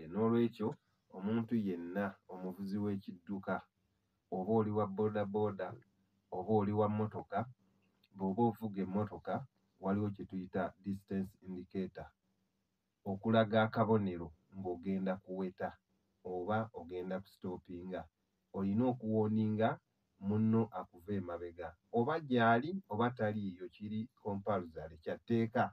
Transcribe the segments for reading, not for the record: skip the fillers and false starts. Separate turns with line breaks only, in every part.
N'olwekyo omuntu yenna omuvuzi w'ekidduka oba oli wa bodaboda oba oli wa mmotoka bw'oba ovuga emmotoka waliwo kye tuyita distance indicator okulaga akabonero ng'ogenda kuweta oba ogenda kustoopinga. Olina okuwooninga munno akuva emabega oba gy'ali oba taliiyo, kiri compulsory kya tteeka.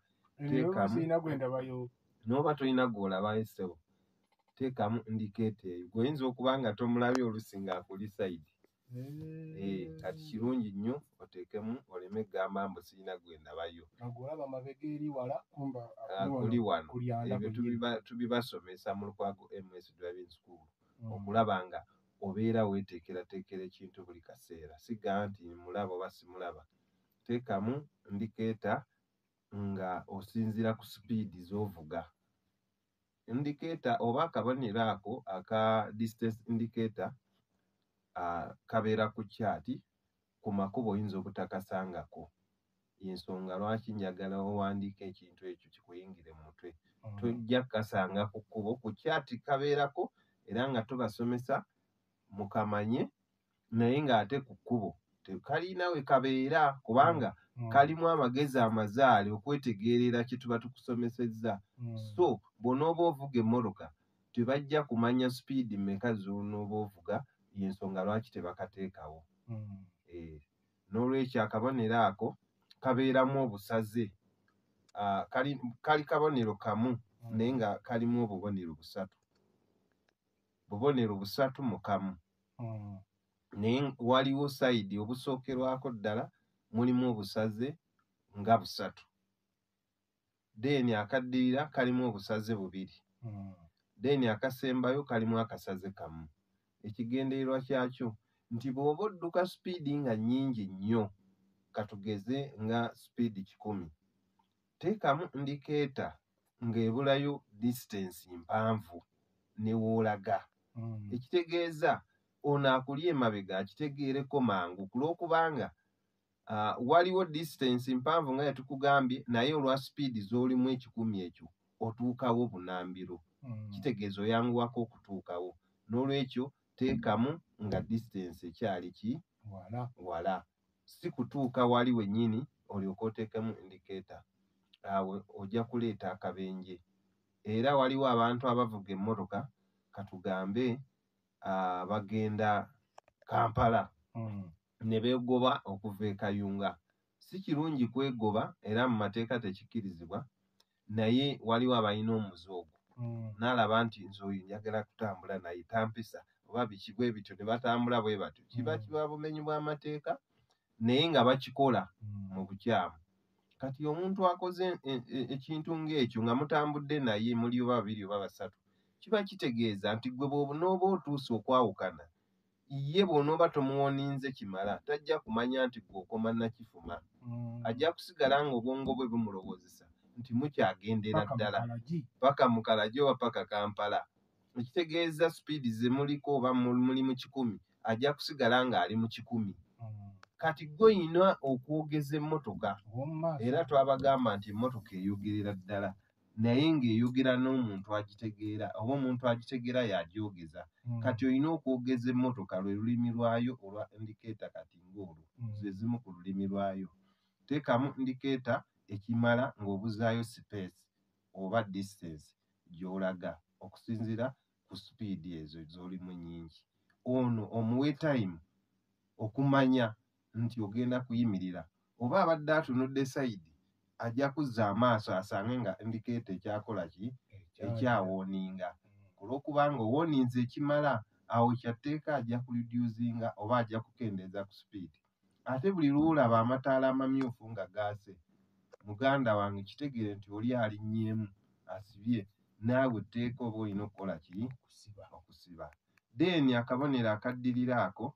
N'oba tolina gw'olabayo ssebo teekamu indicator eyo. Gw'oyinza okuba nga tomulabye oluusi ng'akuli side. Kati kirungi nnyo oteekemu oleme gamba mbu sirina gwe ndabayo. Kuli wano. Ebyo tubibasomesa mu Lukwago MS Driving School okulaba nga obeera weeteekerateekera ekintu buli kaseera. Sigamba nti mulaba oba simulaba. Teekamu indicator nga osinziira ku sipiidi z'ovuga. Indicator oba akabonero ako aka distance indicator kabeera ku kyati, ku makubo oyinza obutakasangako. Y'ensonga lwaki njagala owandiika ekintu ekyo kikuyingire mu mutwe. Tojja kukasanga ku kkubo, ku kyati kabeerako era nga tubasomesa mukamanye naye ng'ate ku kkubo tekalina we kabeera kubanga kalimu amagezi amazaale okwetegeerera kye tuba tukusomesezza. So bw'onooba ovuga emmotoka tebajja kumanya sipiidi mmeka z'onooba ovuga, y'ensonga lwaki tebakateekawo. N'olwekyo akabonero ako kabeeramu obusaze. Kali kabonero kamu naye nga kalimu obubonero busatu. Bubonero busatu mu kamu. Naye waliwo sayidi obusookerwako ddala mulimu obusaze nga busatu. Then akaddirira kalimu obusaze bubiri. Then akasembayo kalimu akasaze kamu. Ekigendererwa kyakyo nti bw'oba odduka sipiidi nga nnyingi nnyo, katugeze nga sipiidi 100, teekamu indicator ng'ebulayo distance mpanvu ne w'olaga. Ekitegeeza ono akuli emabega akitegeereko mangu kulw'okubanga waliwo distance mpanvu nga yatukugambye naye olwa sipiidi z'olimu 100 ekyo otuukawo bunambiro. Kitegeeza oyanguwako okutuukawo. N'olwekyo teekamu nga distance ekyali ki wala. Si kutuuka wali wennyini olyoke oteekemu indicator. Awo ojja kuleeta akabenje. Era waliwo abantu abavuga emmotoka katugambe bagenda Kampala ne beegoba okuva e Kayunga. Si kirungi kwegoba era mu mateeka tekikkirizibwa, naye waliwo abalina omuze ogwo. N'alaba nti nze oyo njagala kutambula naye tampisa oba biki bwe bityo ne batambula bwe batyo. Kiba bumenyi bw'amateeka naye nga bakikola mu bukyamu. Kati omuntu akoze ekintu ng'ekyo nga mutambudde naye muli oba babiri oba basatu, kiba kitegeeza nti gwe bw'onooba otuuse okwawukana, ye bw'onooba tomuwoninze kimala tajja kumanya nti gw'okoma nakifuma. Ajja kusigala nga obwongo bwe bumulowoozesa nti mukyagendera ddala paka mu Kalagi oba paka Kampala. Ekitegeeza sipiidi ze muliko oba muli mu 100, ajja kusigala ng'ali mu 100. Kati gwe oyina okwogeza emmotoka era twabagamba nti emmotoka eyogerera ddala naye ng'eyogera n'omuntu agitegeera oba omuntu agitegeera y'agyogeza. Kati olina okwogeza emmotoka lwe lulimi lwayo olwa indicator. Kati ng'olwo ze zimu ku lulimi lwayo. Teekamu indicator ekimala ng'obuzaayo space oba distance gy'olaga okusinziira ku sipiidi ezo z'olimu nnyingi. Ono omuwe time okumanya nti ogenda kuyimirira oba abadde atunudde sayidi ajja kuzza amaaso asange nga indicator ekyakola ki ekyawooninga. Olw'okubanga owooninze ekimala awo kyatteeka ajja kureducinga oba ajja kukendeeza ku sipiidi. Ate buli lw'olaba amataala amamyufu nga gaase, muganda wange kitegeere nti oli alinnyeemu asibye, naawe etteeka oba olina okukola ki? Okusiba. Then akabonero akaddirira ako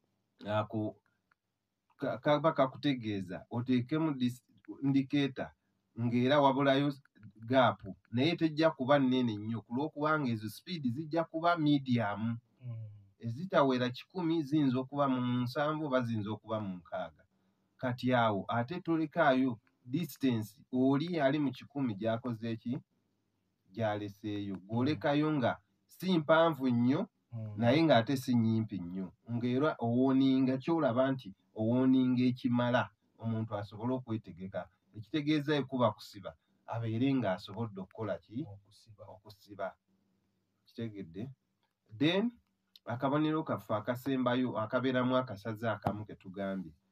kaba kakutegeeza oteekemu indicator ng'era wabulayo gaapu naye tejja kuba nnene nnyo kulw'okubanga ezo sipiidi zijja kuba medium. Ezitawera 100 ziyinza okuba mu 7 oba ziyinza okuba mu 6. Kati awo ate tolekaayo distance oli ali mu 100 gy'akoze ki? Gy'aleseeyo. Gw'olekayo nga si mpanvu nnyo naye ng'ate si nnyimpi nnyo, ng'era owooninga kyolaba nti owooninga ekimala omuntu asobole okwetegeka, ekitegeeza ekuba kusiba abeere ng'asobodde okukola ki okusiba. Kitegedde? Then akabonero kaffe akasembayo akabeeramu akasaze akamu ke tugambye